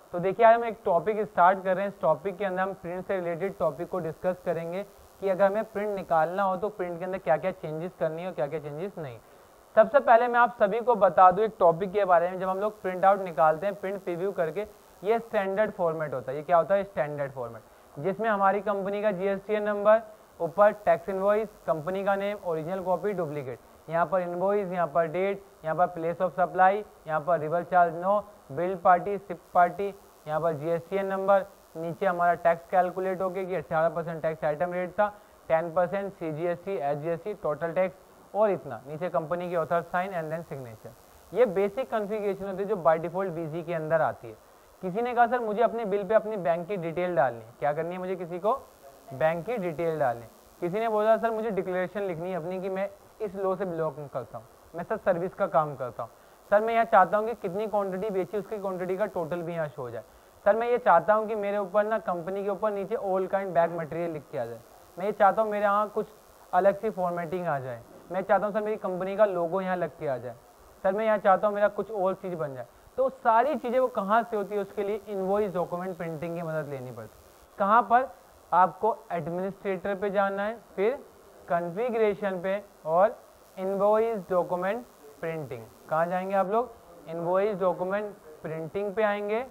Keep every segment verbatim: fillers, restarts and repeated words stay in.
तो देखिए आज हम एक टॉपिक स्टार्ट कर रहे हैं। इस टॉपिक के अंदर हम प्रिंट से रिलेटेड टॉपिक को डिस्कस करेंगे कि अगर हमें प्रिंट निकालना हो तो प्रिंट के अंदर क्या क्या चेंजेस करनी है और क्या क्या चेंजेस नहीं। सबसे पहले मैं आप सभी को बता दूं एक टॉपिक के बारे में। जब हम लोग प्रिंट आउट निकालते हैं प्रिंट प्रीव्यू करके, ये स्टैंडर्ड फॉर्मेट होता है। ये क्या होता है? स्टैंडर्ड फॉर्मेट, जिसमें हमारी कंपनी का जीएसटीएन नंबर, ऊपर टैक्स इनवॉइस, कंपनी का नेम, ओरिजिनल कॉपी, डुप्लीकेट, यहाँ पर इनवॉइस, यहाँ पर डेट, यहाँ पर प्लेस ऑफ सप्लाई, यहाँ पर reverse charge no, bill party, ship party, यहाँ पर जीएसटीएन नंबर, नीचे हमारा टैक्स कैलकुलेट हो गया कि अठारह परसेंट टैक्स आइटम रेट था, ten percent CGST, SGST, total tax और इतना, नीचे कंपनी की author sign and then signature. ये बेसिक कॉन्फ़िगरेशन होती है जो बाय डिफॉल्ट बीजी के अंदर आती है। किसी ने कहा सर मुझे अपने बिल पे अपनी बैंक की डिटेल डालनी है, क्या करनी है मुझे? किसी को बैंक की डिटेल डालनी। किसी ने बोला सर मुझे डिक्लेरेशन लिखनी है अपनी कि मैं इस लो से बिलोंग करता हूँ, मैं सर सर्विस का काम करता हूँ, सर मैं यहाँ चाहता हूँ कि कितनी क्वांटिटी बेची उसकी क्वांटिटी का टोटल भी यहाँ शो हो जाए, सर मैं ये चाहता हूँ कि मेरे ऊपर ना कंपनी के ऊपर नीचे ऑल काइंड बैग मटेरियल लिख के आ जाए, मैं ये चाहता हूँ मेरे यहाँ कुछ अलग सी फॉर्मेटिंग आ जाए, मैं चाहता हूँ सर मेरी कंपनी का लोगो यहाँ लग के आ जाए, सर मैं यहाँ चाहता हूँ मेरा कुछ और चीज़ बन जाए। तो सारी चीज़ें वो कहाँ से होती है? उसके लिए इनवॉइस डॉक्यूमेंट प्रिंटिंग की मदद लेनी पड़ती है। कहाँ पर? आपको एडमिनिस्ट्रेटर पे जाना है, फिर कॉन्फ़िगरेशन पे और इनवॉइस डॉक्यूमेंट प्रिंटिंग। कहाँ जाएंगे आप लोग? इनवॉइस डॉक्यूमेंट प्रिंटिंग पे आएंगे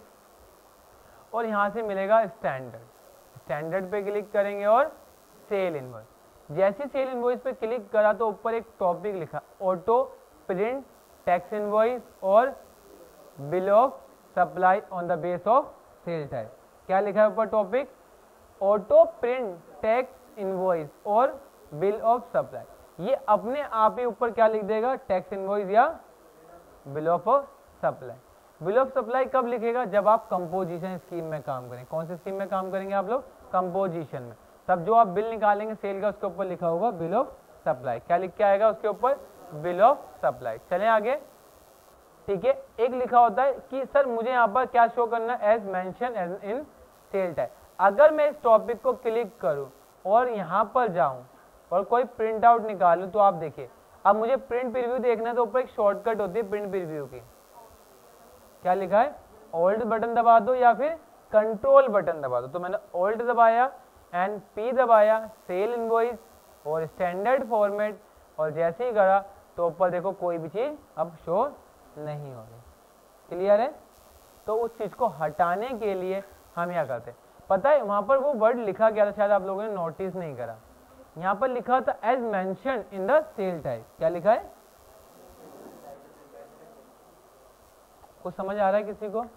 और यहाँ से मिलेगा स्टैंडर्ड। स्टैंडर्ड पे क्लिक करेंगे और सेल इनवॉइस। जैसे सेल इनवॉइस पे क्लिक करा तो ऊपर एक टॉपिक लिखा ऑटो प्रिंट टैक्स इनवॉइस और bill of supply on the base of sale type. क्या लिखा है ऊपर topic? Auto print tax invoice और बिल ऑफ सप्लाई। ये अपने आप ही ऊपर क्या लिख देगा? टैक्स इनवॉइस या bill of supply. Bill of supply कब लिखेगा? जब आप कंपोजिशन स्कीम में काम करें। कौन सी स्कीम में काम करेंगे आप लोग? कंपोजिशन में। तब जो आप बिल निकालेंगे सेल का, उसके ऊपर लिखा होगा बिल ऑफ सप्लाई। क्या लिख के आएगा उसके ऊपर? Bill of supply. चलें आगे, ठीक है। एक लिखा होता है कि सर मुझे यहाँ पर क्या शो करना है? As mention in sale type. अगर मैं इस टॉपिक को क्लिक करूँ और यहाँ पर जाऊँ और कोई प्रिंट आउट निकालूँ तो आप देखिए, अब मुझे प्रिंट प्रीव्यू देखना है तो ऊपर एक शॉर्टकट होती है प्रिंट प्रीव्यू की। क्या लिखा है? ऑल्ट बटन दबा दो या फिर कंट्रोल बटन दबा दो। तो मैंने ऑल्ट दबाया एंड पी दबाया, सेल इनवॉइस और स्टैंडर्ड फॉर्मेट, और जैसे ही करा तो ऊपर देखो कोई भी चीज़ अब शो नहीं हो रही। क्लियर है? तो उस चीज़ को हटाने के लिए हम क्या करते हैं पता है? वहाँ पर वो वर्ड लिखा गया था, शायद आप लोगों ने नोटिस नहीं करा। यहाँ पर लिखा था as mention in the sale type. क्या लिखा है? कुछ समझ आ रहा है किसी को?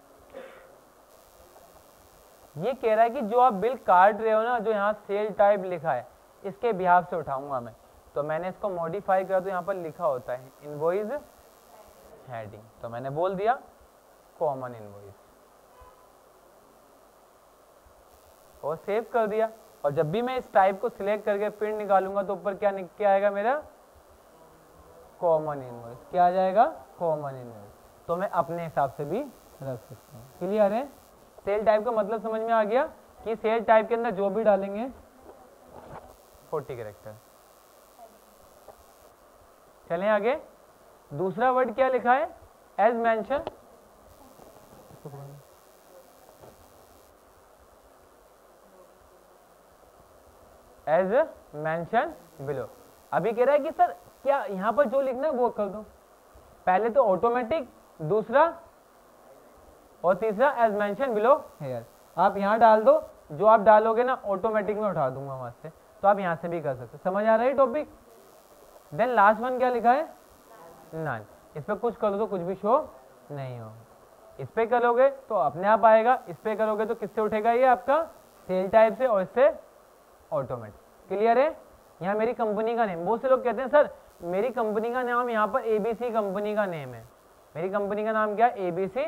ये कह रहा है कि जो आप बिल काट रहे हो ना, जो यहाँ सेल टाइप लिखा है, इसके बिहाफ से उठाऊंगा मैं। तो मैंने इसको मॉडिफाई करा तो यहाँ पर लिखा होता है इनवॉइस हेडिंग, तो मैंने बोल दिया कॉमन इनवॉइस और सेव कर दिया। और जब भी मैं इस टाइप को सिलेक्ट करके प्रिंट निकालूंगा तो ऊपर क्या निकल के आएगा मेरा? Common invoice. क्या आ जाएगा? Common invoice. तो मैं अपने हिसाब से भी रख सकता हूँ। क्लियर है? सेल टाइप का मतलब समझ में आ गया कि सेल टाइप के अंदर जो भी डालेंगे फोर्टी कैरेक्टर। चलें आगे। दूसरा वर्ड क्या लिखा है? As mention. As mention below. अभी कह रहा है कि सर क्या यहां पर जो लिखना है वो कर दो। पहले तो ऑटोमेटिक, दूसरा और तीसरा एज मेंशन बिलो हेयर। आप यहाँ डाल दो, जो आप डालोगे ना ऑटोमेटिक में उठा दूंगा वहां से। तो आप यहाँ से भी कर सकते। समझ आ रहा है टॉपिक? देन लास्ट वन क्या लिखा है? नन। इस पर कुछ करो तो कुछ भी शो नहीं होगा। इस पे करोगे तो अपने आप आएगा, इस पे करोगे तो किससे उठेगा? ये आपका सेल टाइप से, और इससे ऑटोमेटिक। क्लियर है? यहाँ मेरी कंपनी का नेम, बहुत से लोग कहते हैं सर मेरी कंपनी का नाम यहाँ पर एबीसी कंपनी का नेम है। मेरी कंपनी का नाम क्या है? ABC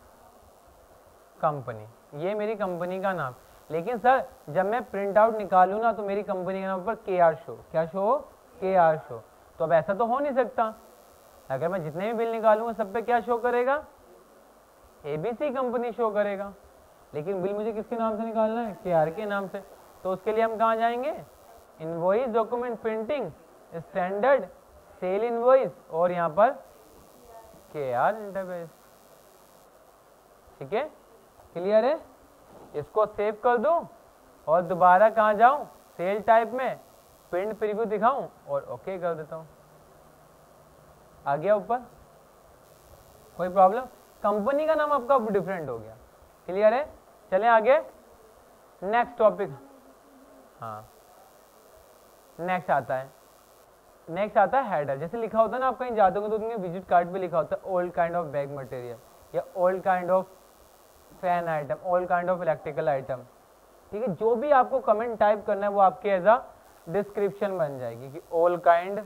company. ये मेरी कंपनी का नाम। लेकिन सर जब मैं प्रिंट आउट निकालूँ ना तो मेरी कंपनी के नाम पर के आर शो, क्या शो हो? के आर शो। तो अब ऐसा तो हो नहीं सकता। अगर मैं जितने भी बिल निकालूंगा सब पे क्या शो करेगा? एबीसी कंपनी शो करेगा। लेकिन बिल मुझे किसके नाम से निकालना है? के आर के नाम से। तो उसके लिए हम कहाँ जाएंगे? Invoice document printing, standard, sale invoice और यहाँ पर के आर इंटरफेस। ठीक है? क्लियर है? इसको सेव कर दूं और दोबारा कहाँ जाऊं, सेल टाइप में प्रिंट प्रीव्यू दिखाऊं और ओके कर देता हूं। आ गया ऊपर, कोई प्रॉब्लम? कंपनी का नाम आपका डिफरेंट हो गया। क्लियर है? चलें आगे, नेक्स्ट टॉपिक। हाँ, नेक्स्ट आता है नेक्स्ट आता है हेडर। जैसे लिखा होता है ना, आप कहीं जाते हो तो उनके विजिट कार्ड पे लिखा होता है old kind of bag material या old kind of fan item, old kind of electrical item. ठीक है, जो भी आपको कमेंट टाइप करना है वो आपके एज अ डिस्क्रिप्शन बन जाएगी कि ओल्ड काइंड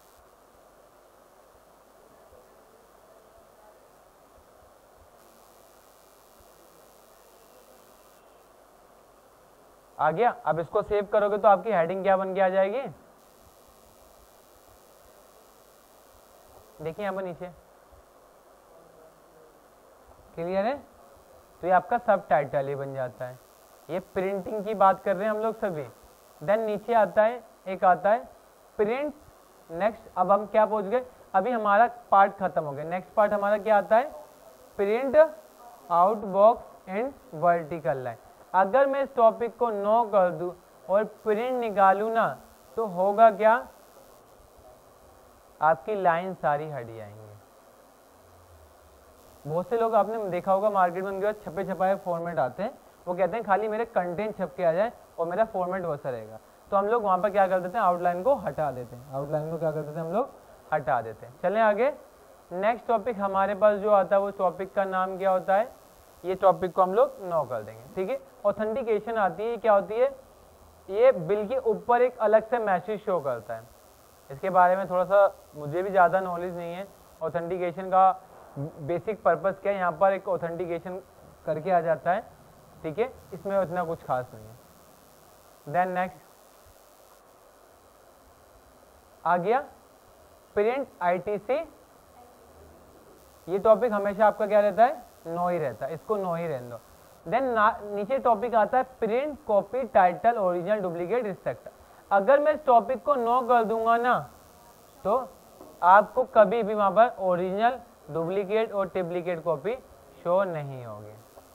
आ गया। अब इसको सेव करोगे तो आपकी हेडिंग क्या बन के आ जाएगी, देखिए यहां पर नीचे। क्लियर है? तो ये आपका सब टाइटल ही बन जाता है। ये प्रिंटिंग की बात कर रहे हैं हम लोग सभी। देन नीचे आता है, एक आता है प्रिंट। नेक्स्ट, अब हम क्या पहुंच गए, अभी हमारा पार्ट खत्म हो गया। नेक्स्ट पार्ट हमारा क्या आता है, print out box and vertical line. अगर मैं इस टॉपिक को नो कर दूं और प्रिंट निकालूं ना, तो होगा क्या, आपकी लाइन सारी हट जाएंगी। बहुत से लोग आपने देखा होगा मार्केट में उनके पास छपे छपाए फॉर्मेट आते हैं, वो कहते हैं खाली मेरे कंटेंट छप के आ जाए और मेरा फॉर्मेट वैसा रहेगा। तो हम लोग वहाँ पर क्या कर देते हैं, आउटलाइन को हटा देते हैं। आउटलाइन को क्या कर देते हैं हम लोग, हटा देते हैं। चलें आगे, नेक्स्ट टॉपिक हमारे पास जो आता है वो टॉपिक का नाम क्या होता है, ये टॉपिक को हम लोग नो कर देंगे। ठीक है, ऑथेंटिकेशन आती है, क्या होती है, ये बिल के ऊपर एक अलग से मैसेज शो करता है। इसके बारे में थोड़ा सा मुझे भी ज़्यादा नॉलेज नहीं है। ऑथेंटिकेशन का बेसिक पर्पस क्या है, यहाँ पर एक ऑथेंटिकेशन करके आ जाता है। ठीक है, इसमें उतना कुछ खास नहीं है। देन नेक्स्ट आ गया प्रिंट आईटीसी। ये टॉपिक हमेशा आपका क्या रहता है, नो ही रहता है, इसको नो ही रहने दो। देन नीचे टॉपिक आता है print copy title original duplicate restrict. अगर मैं इस टॉपिक को नो कर दूंगा ना, तो आपको कभी भी वहां पर ओरिजिनल डुप्लीकेट और टिप्लीकेट कॉपी शो नहीं होगी।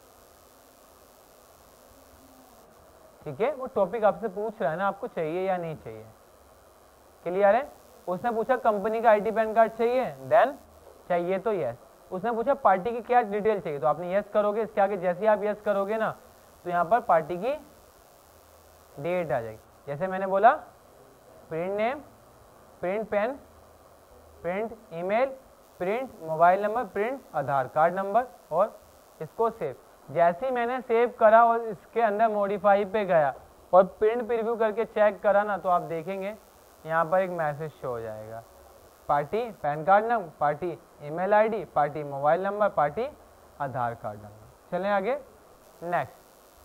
ठीक है, वो टॉपिक आपसे पूछ रहा है ना, आपको चाहिए या नहीं चाहिए। क्लियर है? उसने पूछा कंपनी का आईटी पैन कार्ड चाहिए, देन चाहिए तो यस। उसने पूछा पार्टी की क्या डिटेल चाहिए, तो आपने यस करोगे। इसके आगे जैसे ही आप यस करोगे ना, तो यहाँ पर पार्टी की डेट आ जाएगी। जैसे मैंने बोला print name, print PAN, print email, print mobile number, print Aadhaar card number, और इसको सेव। जैसे ही मैंने सेव करा और इसके अंदर मॉडिफाई पे गया और प्रिंट प्रीव्यू करके चेक करा ना, तो आप देखेंगे यहाँ पर एक मैसेज शो हो जाएगा, party PAN card number, party email ID, party mobile number, party Aadhaar card number. चलें आगे, नेक्स्ट।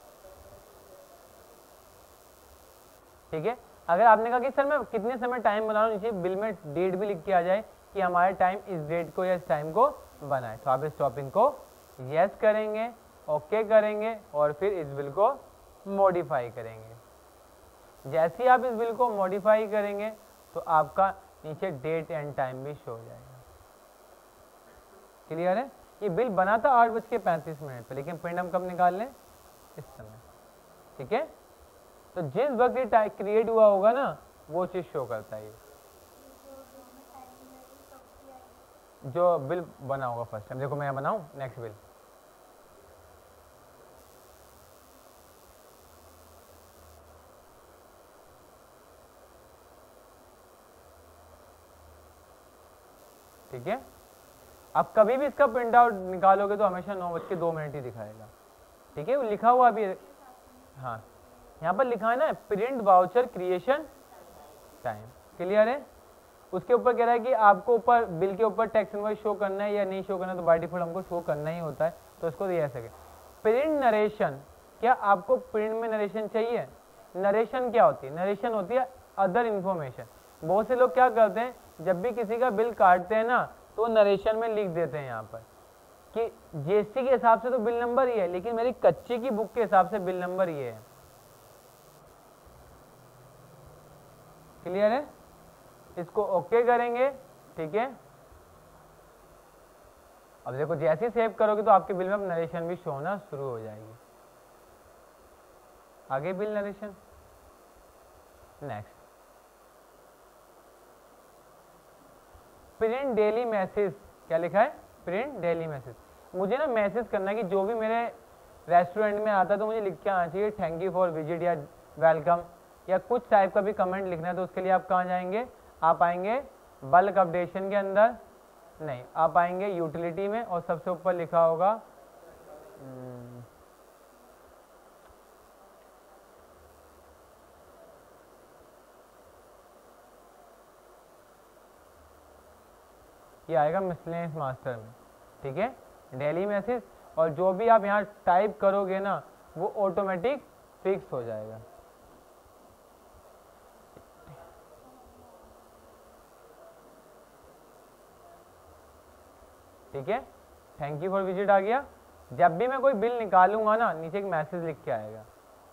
ठीक है, अगर आपने कहा कि सर मैं कितने समय टाइम बना रहा हूँ, नीचे बिल में डेट भी लिख के आ जाए कि हमारे टाइम इस डेट को या इस टाइम को बनाए, तो आप इस टॉपिक को यस करेंगे, ओके करेंगे और फिर इस बिल को मॉडिफाई करेंगे। जैसे ही आप इस बिल को मॉडिफाई करेंगे तो आपका नीचे डेट एंड टाइम भी शो हो जाएगा। क्लियर है? ये बिल बना था आठ बज के पैंतीस मिनट पे, लेकिन प्रिंट हम कब निकाल लें, इस समय। ठीक है, तो जिस वक्त ये क्रिएट हुआ होगा ना, वो चीज शो करता है ये, जो बिल बना होगा फर्स्ट टाइम। देखो मैं बनाऊं नेक्स्ट बिल, ठीक है। अब कभी भी इसका प्रिंट आउट निकालोगे तो हमेशा नौ बज के दो मिनट ही दिखाएगा। ठीक है, वो लिखा हुआ अभी, हाँ यहाँ पर लिखा है ना print voucher creation time. Clear है? उसके ऊपर कह रहा है कि आपको ऊपर बिल के ऊपर टैक्स इनवॉइस शो करना है या नहीं शो करना है, तो बाय डिफॉल्ट हमको शो करना ही होता है, तो इसको दिया सके। प्रिंट नरेशन, क्या आपको प्रिंट में नरेशन चाहिए? नरेशन क्या होती है? नरेशन होती है अदर इन्फॉर्मेशन। बहुत से लोग क्या करते हैं, जब भी किसी का बिल काटते हैं ना, तो नरेशन में लिख देते हैं यहाँ पर कि जीएसटी के हिसाब से तो बिल नंबर ही है, लेकिन मेरी कच्ची की बुक के हिसाब से बिल नंबर ये है। क्लियर है? इसको ओके करेंगे। ठीक है, अब देखो जैसे ही सेव करोगे तो आपके बिल में अब नरेशन भी शो होना शुरू हो जाएगी। आगे bill narration. Next, print daily message. क्या लिखा है? Print daily message. मुझे ना मैसेज करना है कि जो भी मेरे रेस्टोरेंट में आता है तो मुझे लिख के आना चाहिए थैंक यू फॉर विजिट या वेलकम या कुछ टाइप का भी कमेंट लिखना है। तो उसके लिए आप कहाँ जाएंगे? आप आएंगे बल्क अपडेशन के अंदर, नहीं आप आएंगे यूटिलिटी में और सबसे ऊपर लिखा होगा ये आएगा मिसलेनियस मास्टर में, ठीक है, डेली मैसेज। और जो भी आप यहाँ टाइप करोगे ना वो ऑटोमेटिक फिक्स हो जाएगा। ठीक है, थैंक यू फॉर विजिट आ गया। जब भी मैं कोई बिल निकालूंगा ना नीचे एक मैसेज लिख के आएगा।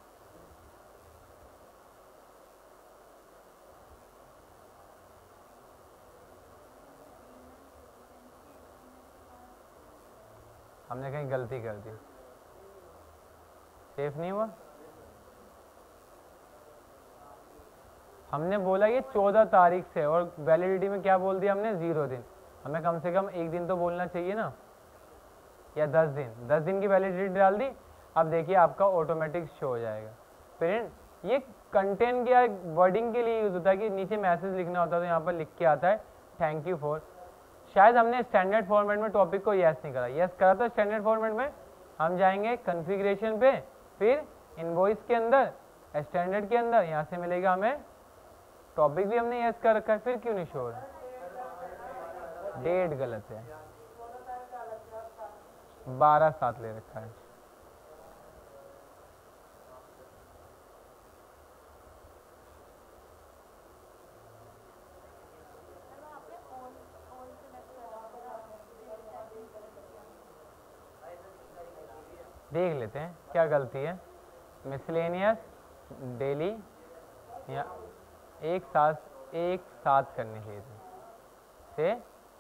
हमने कहीं गलती कर दी, सेफ नहीं हुआ। हमने बोला ये चौदह तारीख से और वैलिडिटी में क्या बोल दिया हमने? जीरो दिन। हमें कम से कम एक दिन तो बोलना चाहिए ना, या दस दिन। दस दिन की वैलिडिटी डाल दी। अब देखिए आपका ऑटोमेटिक शो हो जाएगा प्रिंट। ये कंटेंट के या वर्डिंग के लिए यूज होता है कि नीचे मैसेज लिखना होता है तो यहाँ पर लिख के आता है थैंक यू फॉर। शायद हमने स्टैंडर्ड फॉर्मेट में टॉपिक को यस नहीं करा, यस करा तो स्टैंडर्ड फॉर्मेट में हम जाएंगे कॉन्फ़िगरेशन पे, फिर इनवॉइस के अंदर, स्टैंडर्ड के अंदर यहाँ से मिलेगा हमें टॉपिक भी हमने यस कर रखा है, फिर क्यों नहीं शो हो रहा? डेट गलत है, बारह सात ले रखा है। देख लेते हैं क्या गलती है। मिसलेनियस डेली या एक साथ एक साथ करने चाहिए थे से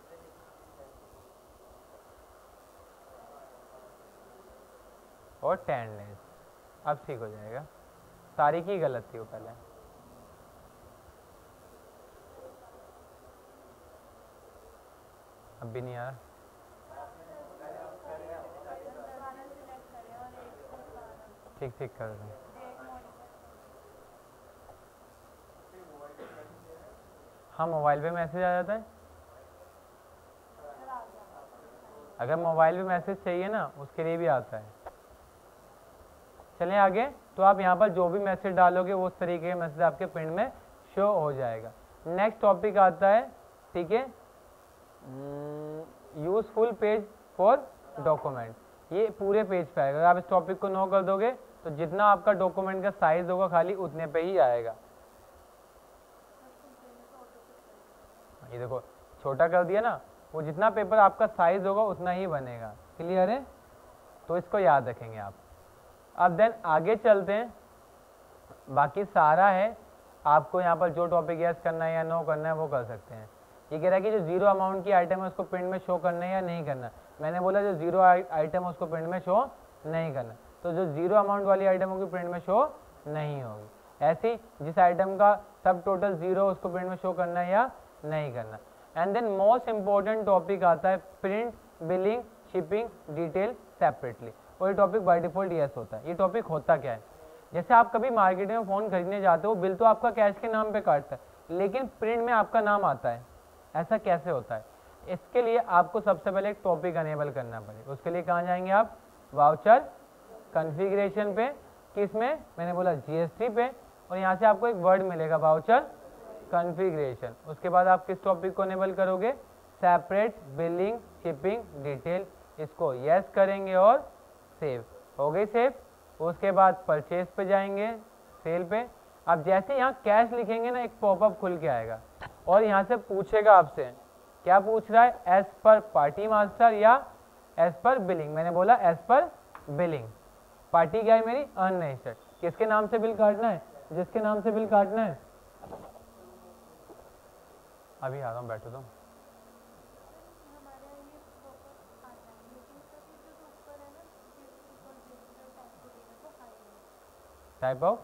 और टेन डेज। अब ठीक हो जाएगा। तारीख ही गलत थी वो पहले। अब भी नहीं आ रहा। ठीक ठीक कर रहे हैं। हाँ मोबाइल पे मैसेज आ जाता है। अगर मोबाइल पे मैसेज चाहिए ना उसके लिए भी आता है। चलें आगे। तो आप यहाँ पर जो भी मैसेज डालोगे वो उस तरीके के मैसेज आपके प्रिंट में शो हो जाएगा। नेक्स्ट टॉपिक आता है, ठीक है, यूजफुल पेज फॉर डॉक्यूमेंट। ये पूरे पेज पे आएगा। अगर आप इस टॉपिक को नो कर दोगे तो जितना आपका डॉक्यूमेंट का साइज होगा खाली उतने पे ही आएगा। ये देखो छोटा कर दिया ना, वो जितना पेपर आपका साइज होगा उतना ही बनेगा। क्लियर है? तो इसको याद रखेंगे आप। अब देन आगे चलते हैं। बाकी सारा है, आपको यहाँ पर जो टॉपिक यस करना है या नो करना है वो कर सकते हैं। ये कह रहा है कि जो जीरो अमाउंट की आइटम है उसको प्रिंट में शो करना है या नहीं करना। मैंने बोला जो जीरो आइटम है उसको प्रिंट में शो नहीं करना, तो जो जीरो अमाउंट वाली आइटम होगी प्रिंट में शो नहीं होगी। ऐसी जिस आइटम का सब टोटल जीरो उसको प्रिंट में शो करना है या नहीं करना। And then most important topic आता है print billing shipping detail separately. और ये टॉपिक बाय डिफॉल्ट यस होता है। ये टॉपिक होता क्या है? जैसे आप कभी मार्केट में फ़ोन खरीदने जाते हो, बिल तो आपका कैश के नाम पे काटता है लेकिन प्रिंट में आपका नाम आता है। ऐसा कैसे होता है? इसके लिए आपको सबसे पहले एक टॉपिक अनेबल करना पड़ेगा। उसके लिए कहाँ जाएंगे आप? वाउचर कॉन्फ़िगरेशन पे। किस में? मैंने बोला जीएसटी पे। और यहाँ से आपको एक वर्ड मिलेगा वाउचर कॉन्फ़िगरेशन। उसके बाद आप किस टॉपिक को अनेबल करोगे? Separate billing shipping detail. इसको यस करेंगे और सेव हो गई। सेव। उसके बाद परचेज पे जाएंगे, सेल पे। अब जैसे यहाँ कैश लिखेंगे ना एक पॉपअप खुल के आएगा और यहाँ से पूछेगा आपसे, क्या पूछ रहा है? एज पर पार्टी मास्टर या एज पर बिलिंग। मैंने बोला एज पर बिलिंग। पार्टी क्या है मेरी? अनरजिस्टर्ड। किसके नाम से बिल काटना है? जिसके नाम से बिल काटना है। अभी आ रहा हूँ, बैठो तुम। टाइप ऑफ,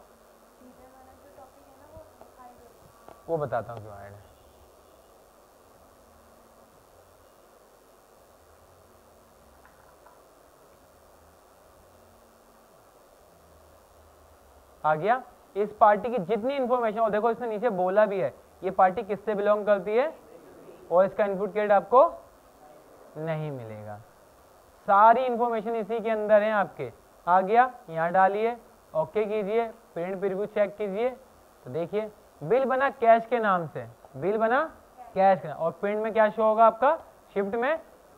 वो बताता हूँ क्यों हाइड है। आ गया। इस पार्टी की जितनी इंफॉर्मेशन, और देखो इसने नीचे बोला भी है ये पार्टी किससे बिलोंग करती है, और इसका इनपुट क्रेडिट आपको नहीं मिलेगा। सारी इंफॉर्मेशन इसी के अंदर है आपके। आ गया, यहाँ डालिए, ओके कीजिए, प्रिंट प्रीव्यू चेक कीजिए, तो देखिए बिल बना कैश के नाम से, बिल बना कैश के नाम, और प्रिंट में क्या शो होगा आपका, शिफ्ट में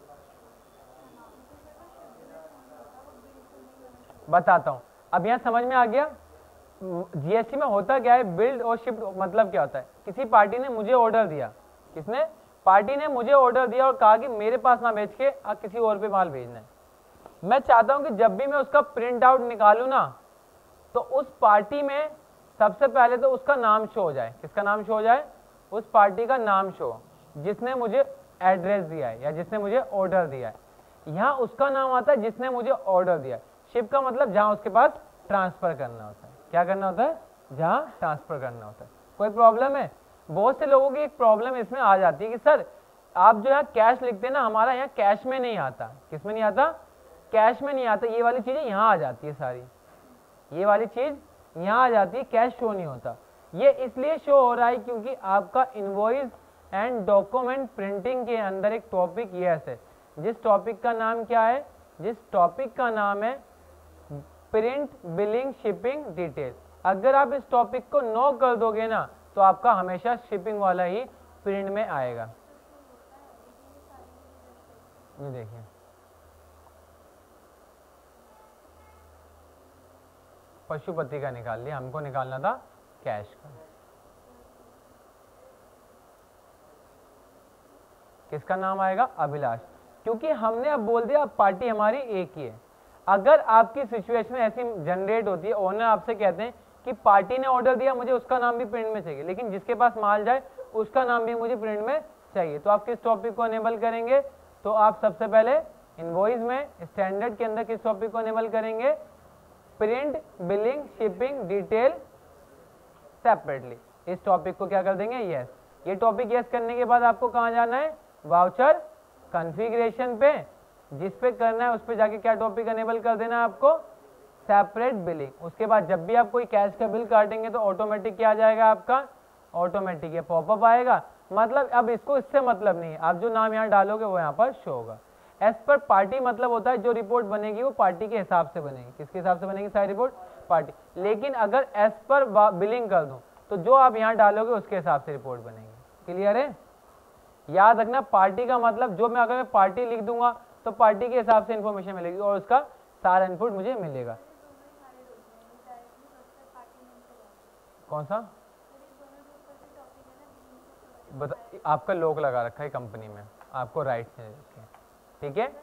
बताता हूँ। अब यहाँ समझ में आ गया जीएसटी में होता क्या है, बिल्ड और शिफ्ट मतलब क्या होता है। किसी पार्टी ने मुझे ऑर्डर दिया, किसने, पार्टी ने मुझे ऑर्डर दिया और कहा कि मेरे पास ना बेच के आप किसी और पे माल भेजना है। मैं चाहता हूं कि जब भी मैं उसका प्रिंट आउट निकालूं ना, तो उस पार्टी में सबसे पहले तो उसका नाम शो हो जाए। किसका नाम शो हो जाए, उस पार्टी का नाम शो जिसने मुझे एड्रेस दिया है या जिसने मुझे ऑर्डर दिया है। यहाँ उसका नाम आता है जिसने मुझे ऑर्डर दिया। शिप का मतलब जहां उसके पास ट्रांसफर करना होता है। क्या करना होता है, जहां ट्रांसफर करना होता है। कोई प्रॉब्लम है, बहुत से लोगों की एक प्रॉब्लम इसमें आ जाती है कि सर आप जो है कैश लिखते हैं ना, हमारा यहाँ कैश में नहीं आता। किस में नहीं आता, कैश में नहीं आता। ये वाली चीजें यहाँ आ जाती है सारी, ये वाली चीज यहाँ आ जाती है, कैश शो नहीं होता। ये इसलिए शो हो रहा है क्योंकि आपका इनवॉइस एंड डॉक्यूमेंट प्रिंटिंग के अंदर एक टॉपिक यस है, जिस टॉपिक का नाम क्या है, जिस टॉपिक का नाम है प्रिंट बिलिंग शिपिंग डिटेल। अगर आप इस टॉपिक को नो कर दोगे ना, तो आपका हमेशा शिपिंग वाला ही प्रिंट में आएगा। ये देखिए, पशुपति का निकाल लिया, हमको निकालना था कैश का। किसका नाम आएगा, अभिलाष, क्योंकि हमने अब बोल दिया अब पार्टी हमारी एक ही है। अगर आपकी सिचुएशन ऐसी जनरेट होती है, ओनर आपसे कहते हैं कि पार्टी ने ऑर्डर दिया, मुझे उसका नाम भी प्रिंट में चाहिए, लेकिन जिसके पास माल जाए उसका नाम भी मुझे प्रिंट में चाहिए, तो आप किस टॉपिक को एनेबल करेंगे, तो आप सबसे पहले इनवॉइस में स्टैंडर्ड के अंदर किस टॉपिक को एनेबल करेंगे, print billing shipping detail separately. इस टॉपिक को क्या कर देंगे, यस। ये टॉपिक यस करने के बाद आपको कहाँ जाना है, वाउचर कॉन्फ़िगरेशन पे, जिस पे करना है उस पे जाके क्या टॉपिक एनेबल कर देना है आपको, सेपरेट बिलिंग। उसके बाद जब भी आप कोई कैश का बिल काटेंगे तो ऑटोमेटिक क्या आ जाएगा आपका, ऑटोमेटिक ये पॉपअप आएगा। मतलब अब इसको इससे मतलब नहीं है, आप जो नाम यहाँ डालोगे वो यहाँ पर शो होगा। एज पर पार्टी मतलब होता है जो रिपोर्ट बनेगी वो पार्टी के हिसाब से बनेगी। किसके हिसाब से बनेगी सारी रिपोर्ट, पार्टी। लेकिन अगर एज पर बिलिंग कर दूं तो जो आप यहाँ डालोगे उसके हिसाब से रिपोर्ट बनेगी। क्लियर है, याद रखना पार्टी का मतलब, जो मैं अगर मैं पार्टी लिख दूंगा तो पार्टी के हिसाब से इंफॉर्मेशन मिलेगी और उसका सारा इनपुट मुझे मिलेगा। कौन सा बता, आपका लॉक लगा रखा है कंपनी में, आपको राइट से, ठीक है।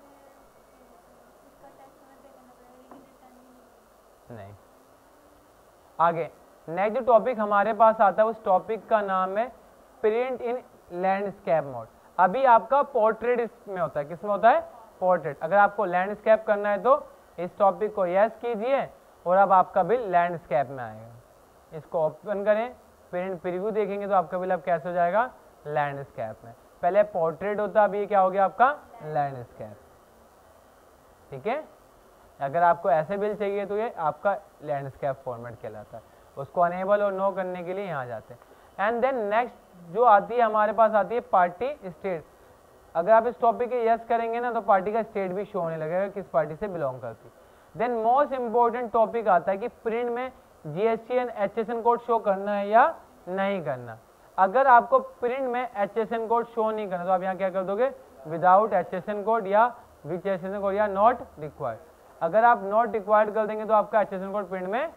नहीं, आगे नेक्स्ट जो टॉपिक हमारे पास आता है उस टॉपिक का नाम है प्रिंट इन लैंडस्केप मोड। अभी आपका पोर्ट्रेट इसमें होता है, किसमें होता है, पोर्ट्रेट। अगर आपको लैंडस्केप करना है तो इस टॉपिक को यस कीजिए और अब आपका बिल लैंडस्केप में आएगा। इसको ओपन करें, प्रिंट प्रीव्यू देखेंगे तो आपका बिल अब कैसे हो जाएगा, लैंडस्केप में। पहले पोर्ट्रेट होता, अभी क्या हो गया आपका लैंडस्केप, ठीक है। अगर आपको ऐसे बिल चाहिए तो ये आपका लैंडस्केप फॉर्मेट कहलाता है। उसको अनेबल और नो करने के लिए यहाँ जाते हैं। एंड देन नेक्स्ट जो आती है हमारे पास आती है पार्टी स्टेट। अगर आप इस टॉपिक के यस करेंगे ना तो पार्टी का स्टेट भी शो होने लगेगा, किस पार्टी से बिलोंग करती। देन मोस्ट इंपॉर्टेंट टॉपिक आता है कि प्रिंट में GST and HSN code show करना है या नहीं करना। अगर आपको प्रिंट में एचएसएन कोड शो नहीं करना तो आप यहाँ क्या कर दोगे, विदाउट एचएसएन कोड या विच एचएसएन कोड या नॉट रिक्वायर्ड। अगर आप नॉट रिक्वायर्ड कर देंगे तो आपका एचएसएन कोड प्रिंट में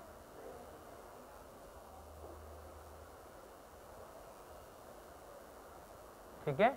ठीक है।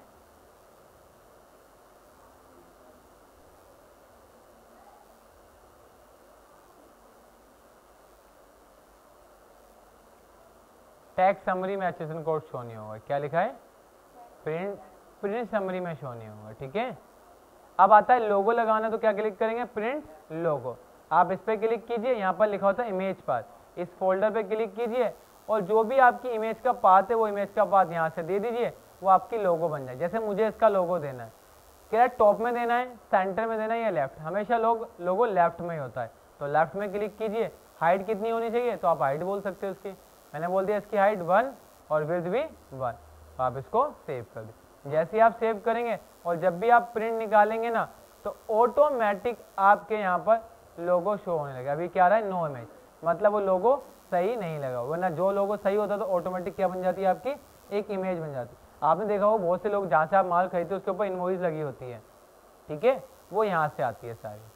टैक्स समरी में एचएसएन कोड शो नहीं होगा। क्या लिखा है, प्रिंट प्रिंट समरी में शो नहीं होगा, ठीक है। अब आता है लोगो लगाना, तो क्या क्लिक करेंगे, प्रिंट लोगो। आप इस पर क्लिक कीजिए, यहाँ पर लिखा होता है इमेज पाथ, इस फोल्डर पे क्लिक कीजिए और जो भी आपकी इमेज का पाथ है वो इमेज का पाथ यहाँ से दे दीजिए, वो आपकी लोगो बन जाए। जैसे मुझे इसका लोगो देना है, क्या टॉप में देना है, सेंटर में देना है या लेफ्ट, हमेशा लोग लोगो लेफ्ट में ही होता है, तो लेफ्ट में क्लिक कीजिए। हाइट कितनी होनी चाहिए, तो आप हाइट बोल सकते हो इसकी, मैंने बोल दिया इसकी हाइट वन और विड्थ भी वन, तो आप इसको सेव कर दें। जैसे ही आप सेव करेंगे और जब भी आप प्रिंट निकालेंगे ना, तो ऑटोमेटिक आपके यहाँ पर लोगो शो होने लगे। अभी क्या रहा है, नो इमेज, मतलब वो लोगो सही नहीं लगा, वरना जो लोगो सही होता तो ऑटोमेटिक क्या बन जाती है, आपकी एक इमेज बन जाती। आपने देखा हो बहुत से लोग जहाँ से आप माल खरीदते हो उसके ऊपर इनवॉइस लगी होती है, ठीक है, वो यहाँ से आती है सारी।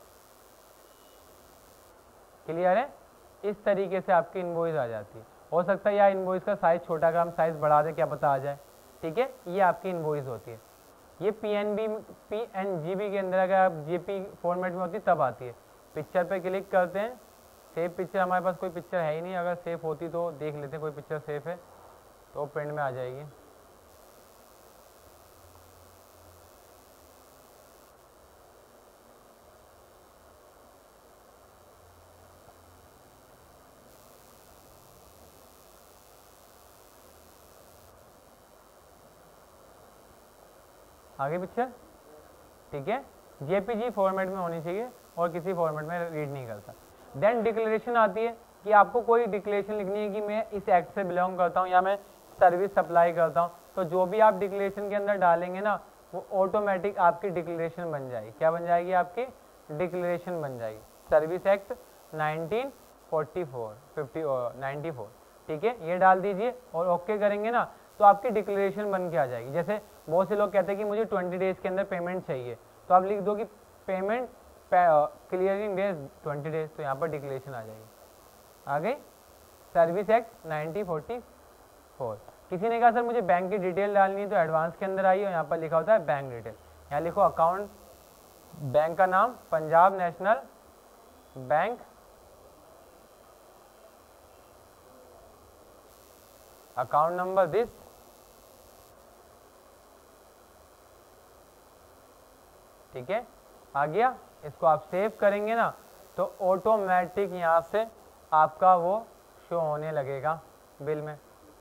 क्लियर है, इस तरीके से आपकी इनवॉइस आ जाती है। हो सकता है यार इनवॉइस का साइज छोटा का हम साइज बढ़ा दें, क्या पता आ जाए, ठीक है, ये आपकी इनवॉइस होती है। ये P N B P N G B के अंदर अगर आप जे पी फॉर्मेट में होती तब आती है। पिक्चर पे क्लिक करते हैं, सेव पिक्चर, हमारे पास कोई पिक्चर है ही नहीं, अगर सेव होती तो देख लेते हैं कोई पिक्चर सेव है तो प्रिंट में आ जाएगी। आगे पिक्चर, ठीक है, जेपीजी फॉर्मेट में होनी चाहिए और किसी फॉर्मेट में रीड नहीं करता। देन डिक्लेरेशन आती है कि आपको कोई डिक्लेरेशन लिखनी है कि मैं इस एक्ट से बिलोंग करता हूँ या मैं सर्विस सप्लाई करता हूँ, तो जो भी आप डिक्लेरेशन के अंदर डालेंगे ना वो ऑटोमेटिक आपकी डिक्लेरेशन बन जाएगी। क्या बन जाएगी, आपकी डिक्लेरेशन बन जाएगी। Service act nineteen forty four fifty ninety four, ठीक है, ये डाल दीजिए और ओके करेंगे ना तो आपकी डिक्लेरेशन बन के आ जाएगी। जैसे बहुत से लोग कहते हैं कि मुझे ट्वेंटी डेज के अंदर पेमेंट चाहिए, तो आप लिख दो कि payment clearing days twenty days, तो यहाँ पर डिक्लेरेशन आ जाएगी। आ गई service act nineteen forty four. किसी ने कहा सर मुझे बैंक की डिटेल डालनी है, तो एडवांस के अंदर आइए, यहाँ पर लिखा होता है बैंक डिटेल, यहाँ लिखो अकाउंट, बैंक का नाम Punjab National Bank, account number this, ठीक है, आ गया। इसको आप सेव करेंगे ना तो ऑटोमेटिक यहाँ से आपका वो शो होने लगेगा बिल में।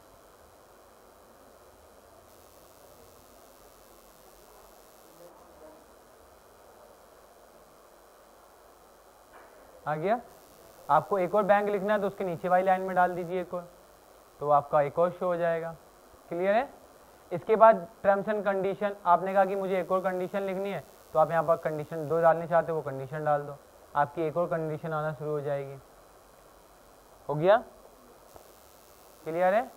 आ गया। आपको एक और बैंक लिखना है तो उसके नीचे वाली लाइन में डाल दीजिए एक और, तो आपका एक और शो हो जाएगा। क्लियर है। इसके बाद टर्म्स एंड कंडीशन, आपने कहा कि मुझे एक और कंडीशन लिखनी है, तो आप यहाँ पर कंडीशन दो डालने चाहते हो वो कंडीशन डाल दो, आपकी एक और कंडीशन आना शुरू हो जाएगी। हो गया, क्लियर है।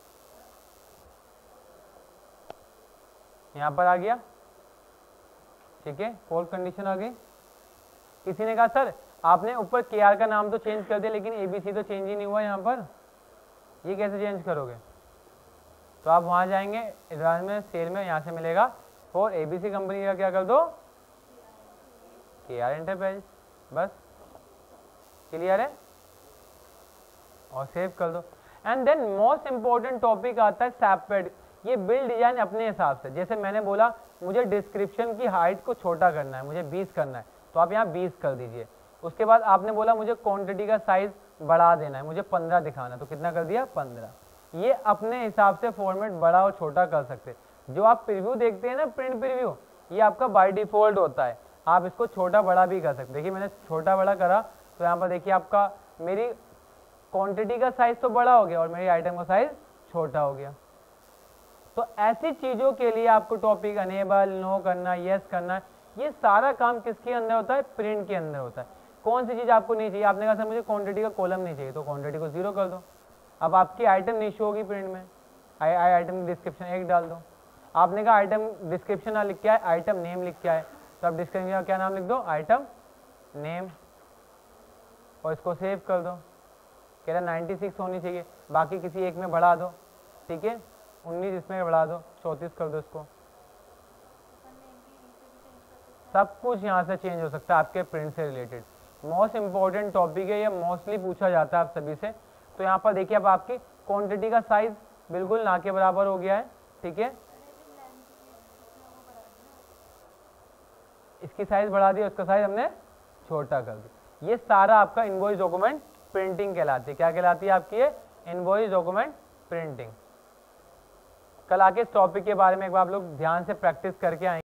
यहाँ पर आ गया, ठीक है, फोर्थ कंडीशन आ गई। किसी ने कहा सर आपने ऊपर के आर का नाम तो चेंज कर दिया लेकिन एबीसी तो चेंज ही नहीं हुआ यहाँ पर, ये कैसे चेंज करोगे? तो आप वहाँ जाएंगे एडवांस में, सेल में, यहाँ से मिलेगा फॉर एबीसी कंपनी का क्या कर दो, के आर एंटरप्राइज, बस। क्लियर है, और सेव कर दो। And then most important topic आता है सेपरेट, ये बिल डिजाइन अपने हिसाब से। जैसे मैंने बोला मुझे डिस्क्रिप्शन की हाइट को छोटा करना है, मुझे बीस करना है, तो आप यहाँ बीस कर दीजिए। उसके बाद आपने बोला मुझे क्वांटिटी का साइज बढ़ा देना है, मुझे पंद्रह दिखाना है, तो कितना कर दिया, पंद्रह। ये अपने हिसाब से फॉर्मेट बड़ा और छोटा कर सकते। जो आप प्रीव्यू देखते हैं ना, प्रिंट प्रीव्यू, ये आपका बाय डिफॉल्ट होता है, आप इसको छोटा बड़ा भी कर सकते। देखिए मैंने छोटा बड़ा करा तो यहाँ पर देखिए आपका मेरी क्वांटिटी का साइज तो बड़ा हो गया और मेरी आइटम का साइज छोटा हो गया। तो ऐसी चीज़ों के लिए आपको टॉपिक अनेबल, नो करना, यस करना, ये सारा काम किसके अंदर होता है, प्रिंट के अंदर होता है। कौन सी चीज़ आपको नहीं चाहिए, आपने कहा सर मुझे क्वांटिटी का कॉलम नहीं चाहिए, तो क्वांटिटी को जीरो कर दो। अब आपकी आइटम नहीं शो होगी प्रिंट में, आई आई आइटम डिस्क्रिप्शन एक डाल दो। आपने कहा आइटम डिस्क्रिप्शन ना लिख के आए, आइटम नेम लिख के आए, तो आप डिस्क्रिप्शन का क्या नाम लिख दो, आइटम नेम, और इसको सेव कर दो। कह रहा नाइन्टी सिक्स होनी चाहिए, बाकी किसी एक में बढ़ा दो, ठीक है, उन्नीस इसमें बढ़ा दो, चौंतीस कर दो इसको। सब कुछ यहाँ से चेंज हो सकता है आपके प्रिंट से रिलेटेड। मोस्ट इंपॉर्टेंट टॉपिक है ये, मोस्टली पूछा जाता है आप सभी से। तो यहाँ पर देखिए अब आपकी क्वांटिटी का साइज बिल्कुल ना के बराबर हो गया है, ठीक है, इसकी साइज बढ़ा दी, उसका साइज हमने छोटा कर दिया। ये सारा आपका इनवॉइस डॉक्यूमेंट प्रिंटिंग कहलाती है। क्या कहलाती है आपकी ये? Invoice document printing. कल आके इस टॉपिक के बारे में एक बार आप लोग ध्यान से प्रैक्टिस करके आएंगे।